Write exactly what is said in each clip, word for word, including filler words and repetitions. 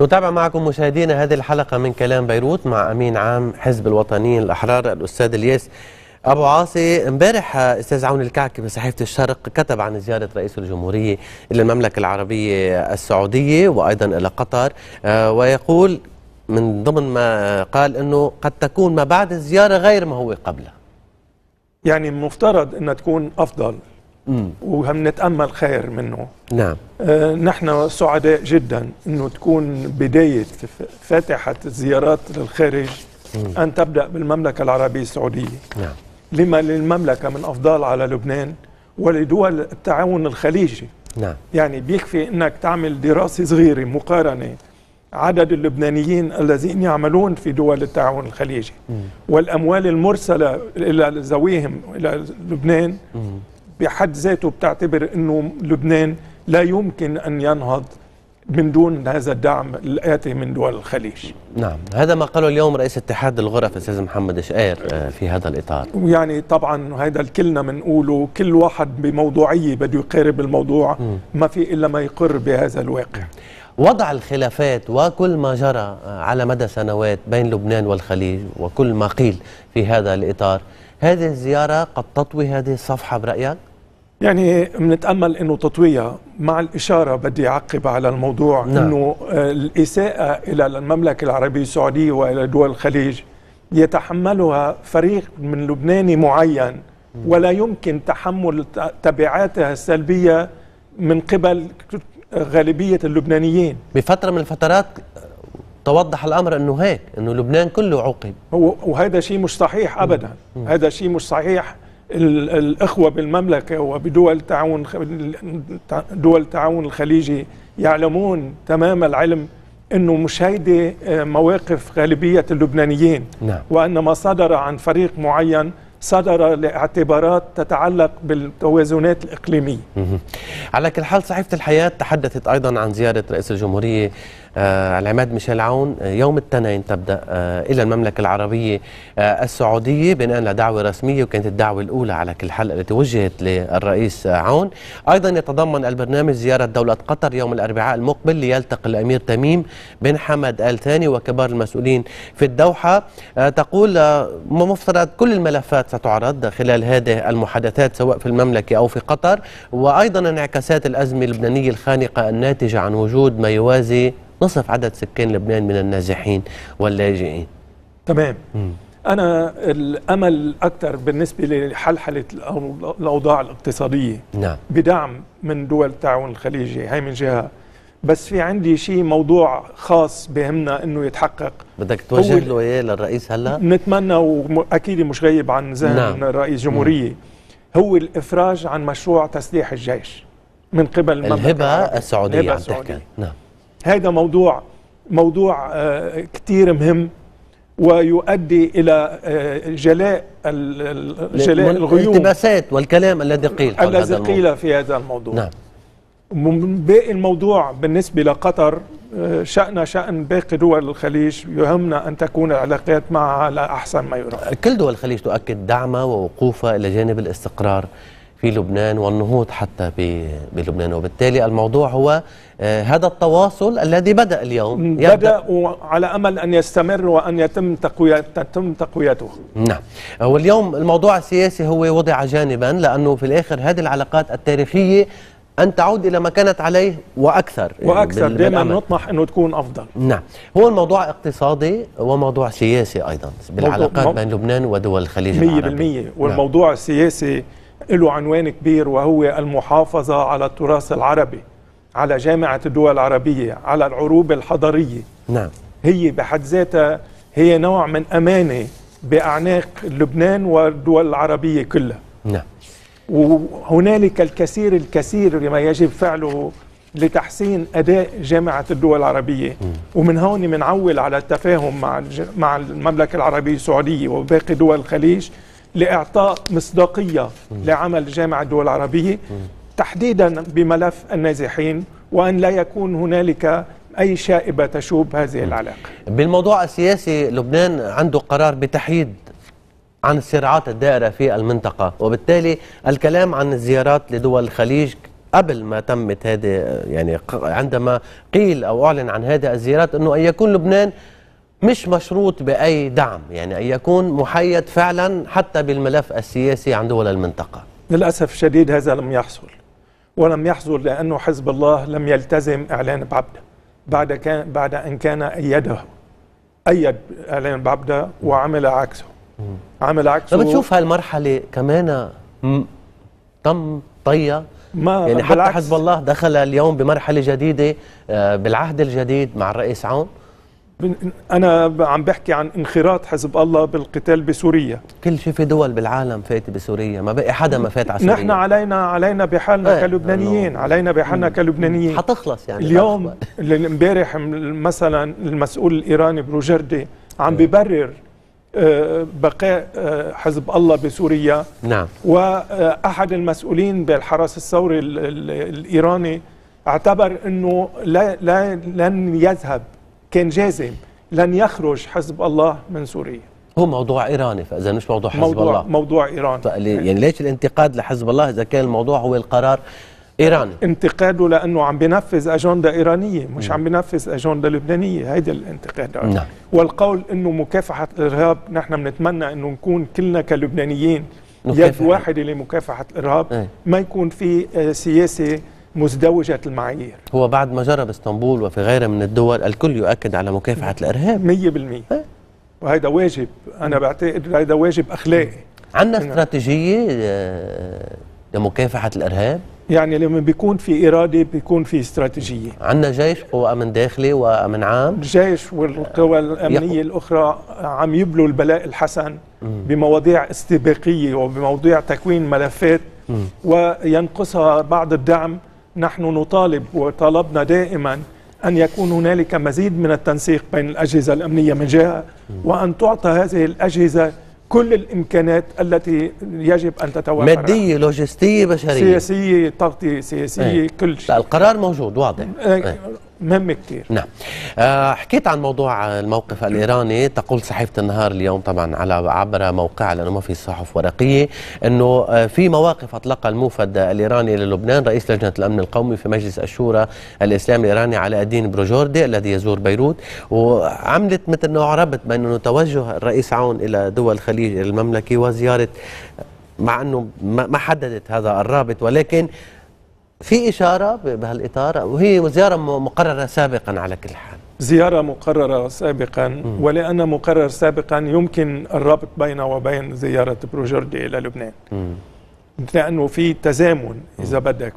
نتابع معكم مشاهدينا هذه الحلقة من كلام بيروت مع أمين عام حزب الوطنيين الأحرار الأستاذ الياس أبو عاصي. امبارح أستاذ عون الكعكي بصحيفة الشرق كتب عن زيارة رئيس الجمهورية إلى المملكة العربية السعودية وأيضا إلى قطر، ويقول من ضمن ما قال أنه قد تكون ما بعد الزيارة غير ما هو قبلها. يعني مفترض أنها تكون أفضل وهم نتأمل خير منه. نعم. آه نحن سعداء جدا أنه تكون بداية فاتحة الزيارات للخارج مم. أن تبدأ بالمملكة العربية السعودية. نعم. لما للمملكة من أفضال على لبنان ولدول التعاون الخليجي. نعم. يعني بيكفي أنك تعمل دراسة صغيرة مقارنة عدد اللبنانيين الذين يعملون في دول التعاون الخليجي مم. والأموال المرسلة إلى ذويهم إلى لبنان مم. بحد ذاته بتعتبر أنه لبنان لا يمكن أن ينهض من دون هذا الدعم الآتي من دول الخليج. نعم، هذا ما قاله اليوم رئيس اتحاد الغرف الأستاذ محمد شقير في هذا الإطار. يعني طبعا هذا الكلنا بنقوله، كل واحد بموضوعية بده يقارب الموضوع م. ما في إلا ما يقر بهذا الواقع. وضع الخلافات وكل ما جرى على مدى سنوات بين لبنان والخليج وكل ما قيل في هذا الإطار، هذه الزيارة قد تطوي هذه الصفحة برأيك؟ يعني بنتأمل أنه تطويها، مع الإشارة بدي أعقب على الموضوع. نعم. أنه الإساءة إلى المملكة العربية السعودية وإلى دول الخليج يتحملها فريق من لبناني معين ولا يمكن تحمل تبعاتها السلبية من قبل غالبية اللبنانيين. بفترة من الفترات توضح الأمر أنه هيك، أنه لبنان كله عوقب، وهذا شيء مش صحيح أبدا. م. هذا شيء مش صحيح. الأخوة بالمملكة وبدول التعاون دول التعاون الخليجي يعلمون تمام العلم أنه مش هيدي مواقف غالبية اللبنانيين. نعم. وأن ما صدر عن فريق معين صدر لاعتبارات تتعلق بالتوازنات الإقليمية. على كل حال صحيفة الحياة تحدثت أيضا عن زيارة رئيس الجمهورية آه العماد ميشيل عون يوم الاثنين تبدأ آه إلى المملكة العربية آه السعودية بناء لدعوة رسمية، وكانت الدعوة الأولى على كل حال التي وجهت للرئيس عون. أيضا يتضمن البرنامج زيارة دولة قطر يوم الأربعاء المقبل ليلتقي الأمير تميم بن حمد آل ثاني وكبار المسؤولين في الدوحة. آه تقول آه مفترض كل الملفات ستعرض خلال هذه المحادثات سواء في المملكة أو في قطر، وأيضا انعكاسات الأزمة اللبنانية الخانقة الناتجة عن وجود ما يوازي نصف عدد سكان لبنان من النازحين واللاجئين. تمام. مم. أنا الأمل أكثر بالنسبة لحلحلة الأوضاع الاقتصادية. نعم. بدعم من دول التعاون الخليجي، هاي من جهة. بس في عندي شيء موضوع خاص بهمنا انه يتحقق. بدك توجه له اياه للرئيس هلا؟ نتمنى، واكيد مش غايب عن ذهن نعم. رئيس جمهورية مم. هو الافراج عن مشروع تسليح الجيش من قبل المملكة الهبة السعودية عم تحكي. نعم. هذا موضوع موضوع آه كثير مهم ويؤدي الى آه جلاء جلاء الغيوم الالتباسات والكلام الذي قيل الذي قيل في هذا الموضوع. نعم. باقي الموضوع بالنسبة لقطر شأن شأن باقي دول الخليج، يهمنا أن تكون العلاقات معها على أحسن ما يرام. كل دول الخليج تؤكد دعمها ووقوفها إلى جانب الاستقرار في لبنان والنهوض حتى بلبنان، وبالتالي الموضوع هو هذا التواصل الذي بدأ اليوم، بدأ وعلى أمل أن يستمر وأن يتم تقويته تقويته. نعم. واليوم الموضوع السياسي هو وضع جانبا، لأنه في الآخر هذه العلاقات التاريخية أن تعود إلى ما كانت عليه وأكثر وأكثر. دائما نطمح أنه تكون أفضل. نعم. هو الموضوع اقتصادي وموضوع سياسي أيضا بالعلاقات بين لبنان ودول الخليج العربي. مية بالمية. والموضوع نعم. السياسي له عنوان كبير، وهو المحافظة على التراث العربي، على جامعة الدول العربية، على العروبة الحضارية. نعم. هي بحد ذاتها هي نوع من أمانة بأعناق لبنان والدول العربية كلها. نعم. وهنالك الكثير الكثير لما يجب فعله لتحسين أداء جامعة الدول العربية. م. ومن هون منعول على التفاهم مع مع المملكة العربية السعودية وباقي دول الخليج لإعطاء مصداقية م. لعمل جامعة الدول العربية، م. تحديدا بملف النازحين، وأن لا يكون هنالك أي شائبة تشوب هذه العلاقة. بالموضوع السياسي لبنان عنده قرار بتحييد عن الصراعات الدائرة في المنطقة، وبالتالي الكلام عن الزيارات لدول الخليج قبل ما تمت هذه، يعني عندما قيل أو أعلن عن هذه الزيارات أنه أن يكون لبنان مش مشروط بأي دعم، يعني أن يكون محيد فعلا حتى بالملف السياسي عن دول المنطقة. للأسف الشديد هذا لم يحصل، ولم يحصل لأنه حزب الله لم يلتزم إعلان بعبدة بعد كان بعد أن كان أيده أيد إعلان بعبدة وعمل عكسه. عمل عكسه. فبتشوف هالمرحلة كمان تم طية، ما يعني حتى بالعكس. حزب الله دخل اليوم بمرحلة جديدة بالعهد الجديد مع الرئيس عون. أنا عم بحكي عن انخراط حزب الله بالقتال بسوريا. كل شيء في دول بالعالم فات بسوريا، ما بقي حدا ما فات على سوريا. نحن علينا علينا بحالنا ايه كلبنانيين، علينا بحالنا كلبنانيين. حتخلص يعني اليوم امبارح مثلا المسؤول الإيراني بروجردي عم بيبرر بقاء حزب الله بسوريا. نعم. وأحد المسؤولين بالحرس الثوري الإيراني اعتبر أنه لا لا لن يذهب، كان جازم لن يخرج حزب الله من سوريا. هو موضوع إيراني، فإذا مش موضوع حزب موضوع الله. موضوع إيراني. يعني ليش الانتقاد لحزب الله إذا كان الموضوع هو القرار إيراني؟ انتقاده لأنه عم بينفذ أجندة إيرانية، مش م. عم بينفذ أجندة لبنانية. هيدا الانتقاد. نعم. والقول أنه مكافحة الإرهاب، نحن بنتمنى أنه نكون كلنا كلبنانيين يد واحدة لمكافحة الإرهاب. ايه؟ ما يكون في سياسة مزدوجة المعايير. هو بعد ما جرب اسطنبول وفي غيرها من الدول الكل يؤكد على مكافحة الإرهاب مية بالمية. ايه؟ وهذا واجب، أنا بعتقد هذا واجب أخلاقي. عندنا استراتيجية لمكافحة الإرهاب؟ يعني لما بيكون في إرادة بيكون في استراتيجية. عندنا جيش، قوى أمن داخلي وأمن عام. الجيش والقوى الأمنية الأخرى عم يبلوا البلاء الحسن بمواضيع استباقية وبمواضيع تكوين ملفات م. وينقصها بعض الدعم. نحن نطالب وطالبنا دائما أن يكون هنالك مزيد من التنسيق بين الأجهزة الأمنية من جهة، وأن تعطى هذه الأجهزة كل الإمكانات التي يجب أن تتوفر، مادية، لوجستية، بشرية، سياسية، تغطية سياسية. ايه. كل شيء. القرار موجود واضح. ايه. مهم كثير. نعم. آه حكيت عن موضوع الموقف الإيراني. تقول صحيفة النهار اليوم طبعا على عبر موقعها لأنه ما في صحف ورقية أنه آه في مواقف أطلقها الموفد الإيراني للبنان رئيس لجنة الأمن القومي في مجلس الشورى الإسلامي الإيراني علاء الدين بروجردي الذي يزور بيروت، وعملت مثل أنه ربط بين أنه توجه الرئيس عون إلى دول الخليج المملكي وزيارة، مع أنه ما حددت هذا الرابط، ولكن في إشارة بهالإطار، وهي زيارة مقررة سابقا على كل حال. زيارة مقررة سابقا، م. ولأن مقرر سابقا يمكن الربط بينه وبين زيارة بروجردي إلى لبنان، م. لأنه في تزامن إذا م. بدك.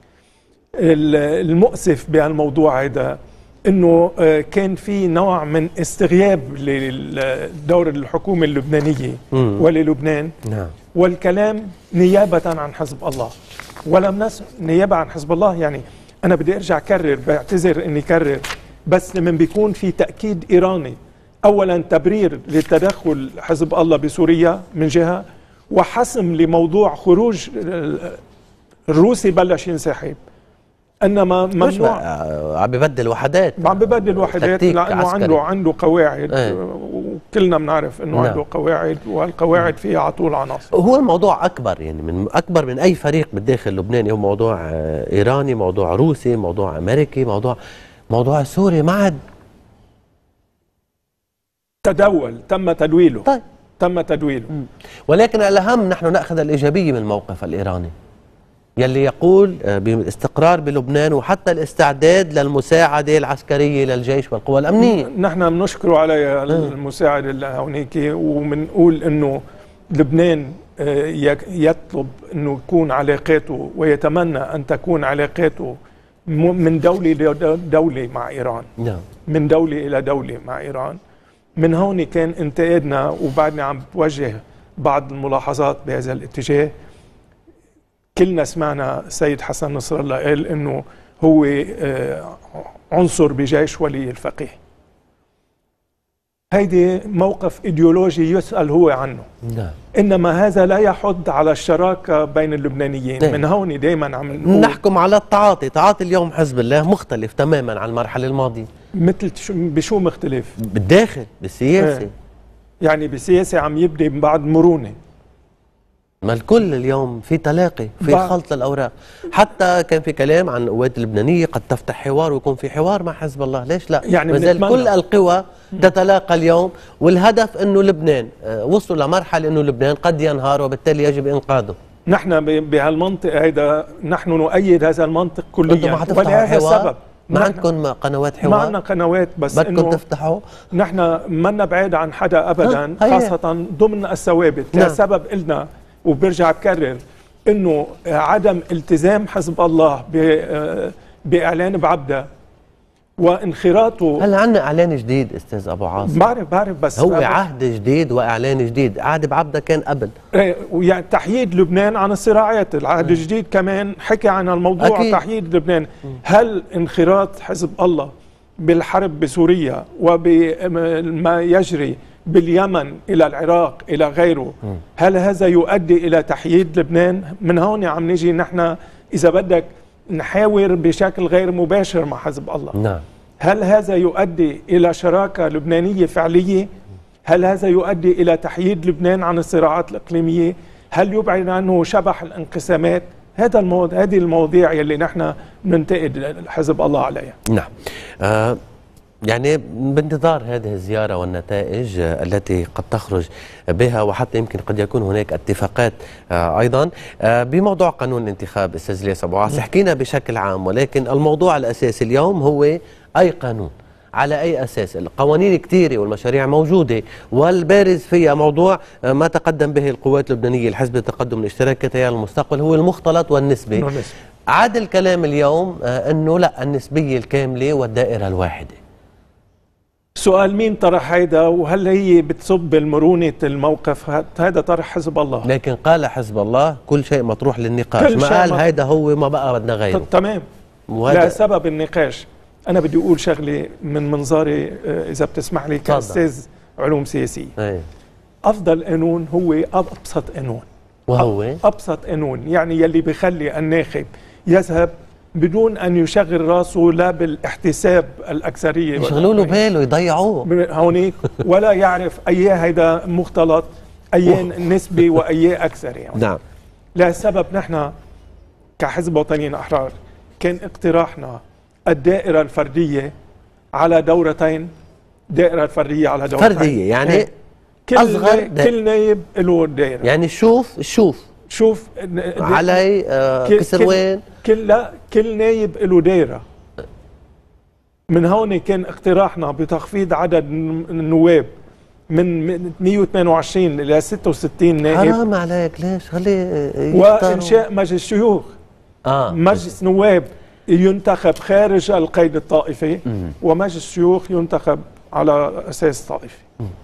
المؤسف بهالموضوع هذا أنه كان في نوع من استغياب لدور الحكومة اللبنانية م. وللبنان. نعم. والكلام نيابة عن حزب الله، ولم نس نيابة عن حزب الله. يعني أنا بدي أرجع أكرر، بعتذر إني أكرر، بس لما بيكون في تأكيد إيراني، أولا تبرير لتدخل حزب الله بسوريا من جهة، وحسم لموضوع خروج الروسي بلش ينسحب، انما ممنوع. عم ببدل وحدات، عم ببدل وحدات لانه عنده عنده قواعد. ايه. وكلنا بنعرف انه نعم. عنده قواعد، والقواعد فيها على طول عناصر. هو الموضوع اكبر، يعني من اكبر من اي فريق بالداخل اللبناني. هو موضوع ايراني، موضوع روسي، موضوع امريكي، موضوع موضوع سوري ما عاد تدول، تم تدويله. طيب. تم تدويله. م. ولكن الاهم نحن ناخذ الايجابيه من الموقف الايراني يلي يقول بالاستقرار بلبنان وحتى الاستعداد للمساعدة العسكرية للجيش والقوى الأمنية. نحن بنشكره على المساعدة اللي هونيك، وبنقول انه لبنان يطلب انه يكون علاقاته ويتمنى ان تكون علاقاته من دولة لدولة مع إيران. نعم. من دولة إلى دولة مع إيران. من هون كان انتقادنا، وبعدنا عم بوجه بعض الملاحظات بهذا الاتجاه. كلنا سمعنا السيد حسن نصر الله قال انه هو عنصر بجيش ولي الفقيه. هيدي موقف ايديولوجي يسأل هو عنه. نعم. انما هذا لا يحض على الشراكة بين اللبنانيين. نعم. من هون دائما عم نحكم على التعاطي. تعاطي اليوم حزب الله مختلف تماما عن المرحلة الماضية. مثل بشو مختلف؟ بالداخل، بالسياسة. يعني بالسياسة عم يبدي بعض مرونة. ما الكل اليوم في تلاقي، في بقى. خلط الاوراق، حتى كان في كلام عن القوات اللبنانيه قد تفتح حوار ويكون في حوار مع حزب الله، ليش لا؟ يعني ما زال بنتمنى. كل القوى تتلاقى اليوم، والهدف انه لبنان آه، وصلوا لمرحله انه لبنان قد ينهار وبالتالي يجب انقاذه. نحن ب- بهالمنطق هيدا نحن نؤيد هذا المنطق انتم كليا، ما حتفتحوا ولهذا حوار؟ السبب ما نحن- عندكم قنوات حوار؟ ما عندنا قنوات، بس بدكم انه تفتحوا؟ نحن منا بعيد عن حدا ابدا، ها، هي. خاصه ضمن الثوابت. نعم. لسبب إلنا وبرجع بكرر انه عدم التزام حزب الله ب- باعلان بعبده وانخراطه. هلا عندنا اعلان جديد استاذ ابو عاصم. بعرف بعرف بس هو بعرف. عهد جديد واعلان جديد، عهد بعبده كان قبل. إيه، ويعني تحييد لبنان عن الصراعات. العهد الجديد كمان حكي عن الموضوع أكيد. تحييد لبنان. هل انخراط حزب الله بالحرب بسوريا وبما يجري باليمن إلى العراق إلى غيره، هل هذا يؤدي إلى تحييد لبنان؟ من هون عم نجي نحن إذا بدك نحاور بشكل غير مباشر مع حزب الله. نعم. هل هذا يؤدي إلى شراكة لبنانية فعلية؟ هل هذا يؤدي إلى تحييد لبنان عن الصراعات الإقليمية؟ هل يبعد عنه شبح الانقسامات؟ هذا الموضوع، هذه المواضيع اللي نحن ننتقد حزب الله عليها. نعم. آه يعني بانتظار هذه الزيارة والنتائج آه التي قد تخرج بها، وحتى يمكن قد يكون هناك اتفاقات آه أيضا آه بموضوع قانون الانتخاب. أستاذ الياس أبو عاصي، حكينا بشكل عام، ولكن الموضوع الأساسي اليوم هو أي قانون، على أي أساس؟ القوانين كثيرة والمشاريع موجودة، والبارز فيها موضوع آه ما تقدم به القوات اللبنانية، الحزب التقدم الاشتراكي، تيار المستقبل، هو المختلط والنسبي. عاد الكلام اليوم آه أنه لا، النسبية الكاملة والدائرة الواحدة. سؤال مين طرح هيدا، وهل هي بتصب بالمرونة الموقف؟ هذا طرح حزب الله. لكن قال حزب الله كل شيء مطروح للنقاش، كل ما شيء قال مط- هيدا هو ما بقى بدنا غيره. تمام. وهذا- لا سبب النقاش. أنا بدي أقول شغلة من منظاري آه، إذا بتسمح لي كأستاذ علوم سياسية. ايه. أفضل قانون هو أبسط قانون. وهو أبسط قانون، يعني يلي بيخلي الناخب يذهب بدون أن يشغل راسه لا بالاحتساب الأكثرية يشغلوا له باله يضيعوه من هونيك، ولا يعرف أي هيدا مختلط، أي نسبي وأي أكثر. يعني نعم. لسبب نحن كحزب وطنيين أحرار كان اقتراحنا الدائرة الفردية على دورتين. دائرة الفردية على دورتين فردية، يعني إيه. كل أصغر نا- دا- كل نايب له دائرة. يعني شوف شوف شوف علي آه كل- كسروين. كل لا كل نايب له دائرة. من هون كان اقتراحنا بتخفيض عدد النواب من من مئة وثمانية وعشرين إلى ستة وستين نائب، حرام عليك، ليش؟ خليه وإنشاء مجلس شيوخ. آه. مجلس نواب ينتخب خارج القيد الطائفي، ومجلس شيوخ ينتخب على أساس طائفي.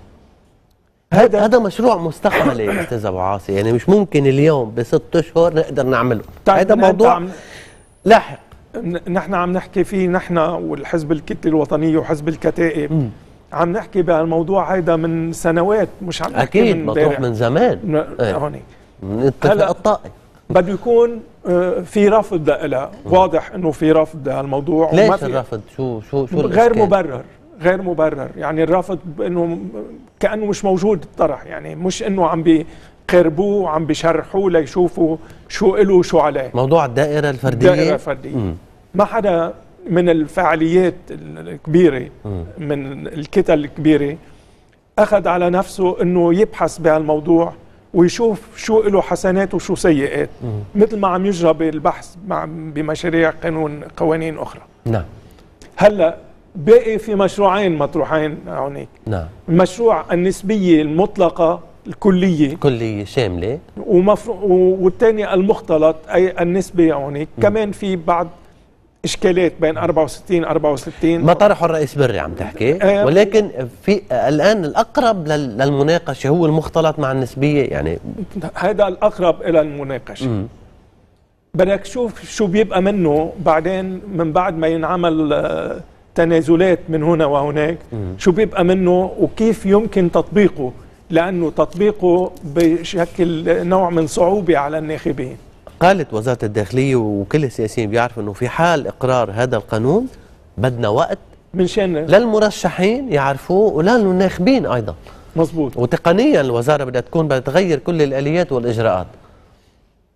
هذا هذا مشروع مستقبلي استاذ ابو عاصي، يعني مش ممكن اليوم بست اشهر نقدر نعمله. هذا موضوع عم لاحق. ن- نحن عم نحكي فيه، نحن والحزب الكتلة الوطنية وحزب الكتائب مم. عم نحكي بهالموضوع هيدا من سنوات، مش عم نحكي اكيد من مطروح امبارح. من زمان. ن- ايه. هونيك من اتفاق هلا الطائي. بده يكون آه، في رفض لها، واضح انه في رفض لهالموضوع. وما ليش في- الرفض؟ شو شو شو غير الإشكال؟ مبرر، غير مبرر. يعني الرفض انه كانه مش موجود الطرح، يعني مش انه عم بيقربوه وعم بيشرحوه ليشوفوا شو له وشو عليه. موضوع الدائرة الفردية. دائرة فردية. مم. ما حدا من الفعاليات الكبيرة، من الكتل الكبيرة، أخذ على نفسه أنه يبحث بهالموضوع ويشوف شو له حسنات وشو سيئات، مثل ما عم يجرى بالبحث مع بمشاريع قانون قوانين أخرى. نعم. هلا باقي في مشروعين مطروحين هونيك. نعم. المشروع النسبية المطلقة الكلية، كلية شاملة. ومفروض، والثاني المختلط أي النسبة هونيك. كمان في بعض إشكالات بين أربعة وستين أربعة وستين. ما طرحوا الرئيس بري عم تحكي، آه. ولكن في الآن الأقرب لل- للمناقشة هو المختلط مع النسبية، يعني هذا الأقرب إلى المناقشة. مم. بدك شوف شو بيبقى منه بعدين من بعد ما ينعمل آه، تنازلات من هنا وهناك، شو بيبقى منه وكيف يمكن تطبيقه، لأنه تطبيقه بشكل نوع من صعوبة على الناخبين. قالت وزارة الداخلية وكل السياسيين بيعرفوا أنه في حال إقرار هذا القانون بدنا وقت من شان للمرشحين يعرفوه وللناخبين أيضا. مزبوط. وتقنيا الوزارة بدها تكون بدها تغير كل الآليات والإجراءات.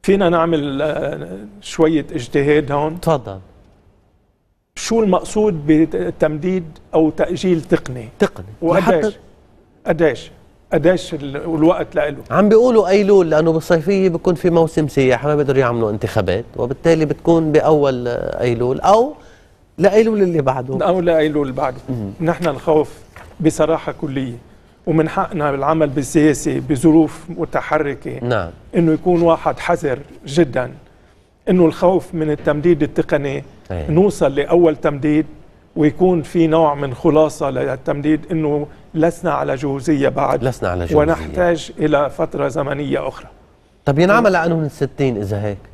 فينا نعمل آه، شويه اجتهاد هون. تفضل. شو المقصود بتمديد او تاجيل تقني؟ تقني وقديش قديش قديش الوقت له؟ عم بيقولوا ايلول، لانه بالصيفيه بيكون في موسم سياحه ما بيقدروا يعملوا انتخابات، وبالتالي بتكون باول ايلول او لايلول اللي بعده او لايلول اللي بعده. نحن الخوف بصراحه كليه، ومن حقنا بالعمل بالسياسي بظروف متحركه نعم انه يكون واحد حذر جدا، انه الخوف من التمديد التقني أيه. نوصل لاول تمديد ويكون في نوع من خلاصه للتمديد انه لسنا على جوزيه بعد، لسنا على جوزيه ونحتاج الى فتره زمنيه اخرى. طب ينعمل قانون الستين اذا هيك؟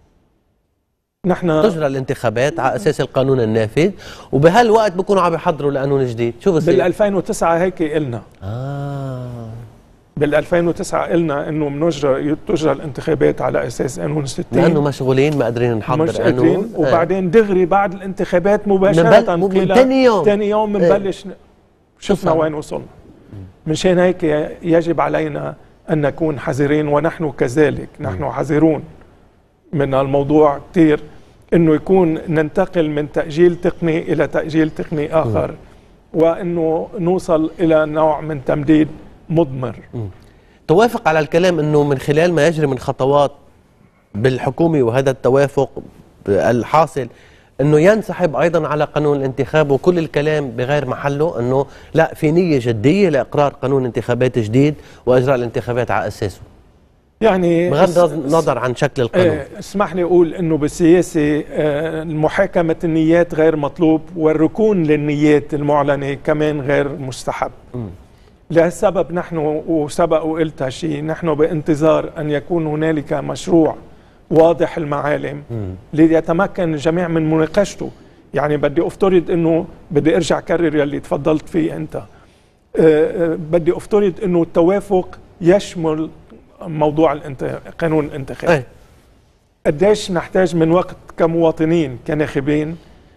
نحن تجرى الانتخابات على اساس القانون النافذ، وبهالوقت بكونوا عم يحضروا لقانون جديد. شو بصير؟ بال ألفين وتسعة هيك قلنا. اه بال ألفين وتسعة قلنا انه بنجرى تجرى الانتخابات على اساس قانون ستين، لانه مشغولين ما قادرين نحضر مش قادرين. قانون. وبعدين دغري بعد الانتخابات مباشره من, من ثاني يوم ثاني يوم بنبلش اه. شفنا وين وصلنا. مشان هيك يجب علينا ان نكون حذرين، ونحن كذلك نحن م. حذرون من الموضوع كثير، انه يكون ننتقل من تاجيل تقني الى تاجيل تقني اخر، م. وانه نوصل الى نوع من تمديد مضمر. م. توافق على الكلام انه من خلال ما يجري من خطوات بالحكومه، وهذا التوافق الحاصل انه ينسحب ايضا على قانون الانتخاب، وكل الكلام بغير محله، انه لا، في نيه جديه لاقرار قانون انتخابات جديد واجراء الانتخابات على اساسه، يعني بغض النظر عن شكل القانون. اه اسمح لي اقول انه بالسياسه اه محاكمه النيات غير مطلوب، والركون للنيات المعلنه كمان غير مستحب. م. لهالسبب نحن، وسبق وقلت هالشيء، نحن بانتظار ان يكون هنالك مشروع واضح المعالم م. ليتمكن الجميع من مناقشته. يعني بدي افترض انه بدي ارجع كرر يلي تفضلت فيه انت، أه أه بدي افترض انه التوافق يشمل موضوع الانت... قانون الانتخاب. قديش نحتاج من وقت كمواطنين كناخبين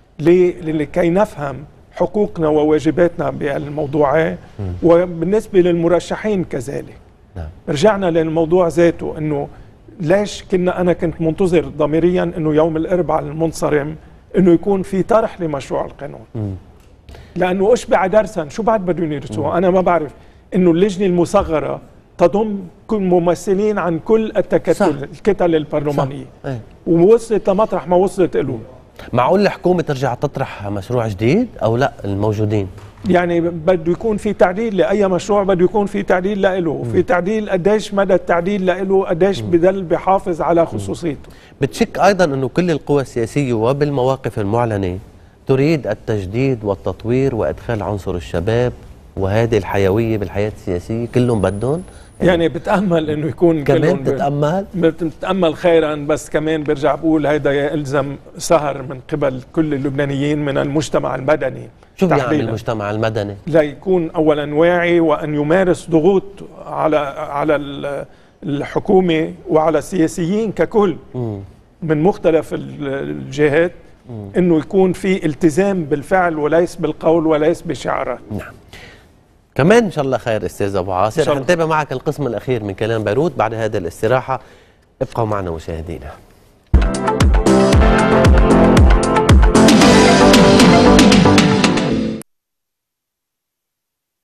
لكي نفهم حقوقنا وواجباتنا بالموضوع، وبالنسبة للمرشحين كذلك. نعم. رجعنا للموضوع ذاته، انه ليش كنا انا كنت منتظر ضميريا انه يوم الاربعاء المنصرم انه يكون في طرح لمشروع القانون. م. لانه اشبع درسا، شو بعد بدهم يدرسوه؟ انا ما بعرف انه اللجنة المصغرة تضم كل ممثلين عن كل التكتل الكتل البرلمانية، ايه. ووصلت لمطرح ما وصلت له. معقول الحكومة ترجع تطرح مشروع جديد أو لا الموجودين؟ يعني بده يكون في تعديل لأي مشروع، بده يكون في تعديل لإله، في تعديل قديش مدى التعديل لإله، قديش بدل بحافظ على خصوصيته. بتشك أيضا أنه كل القوى السياسية وبالمواقف المعلنة تريد التجديد والتطوير وإدخال عنصر الشباب وهذه الحيوية بالحياة السياسية، كلهم بدهم؟ يعني بتأمل انه يكون كمان بتأمل بتأمل خيرا، بس كمان برجع بقول هيدا يلزم سهر من قبل كل اللبنانيين من المجتمع المدني. شو بيعمل المجتمع المدني؟ ليكون اولا واعي، وان يمارس ضغوط على على الحكومة وعلى السياسيين ككل م. من مختلف الجهات، م. انه يكون في التزام بالفعل وليس بالقول وليس بشعارات. نعم. كمان ان شاء الله خير استاذ ابو عاصر. حنتابع معك القسم الاخير من كلام بيروت بعد هذه الاستراحه، ابقوا معنا مشاهدينا.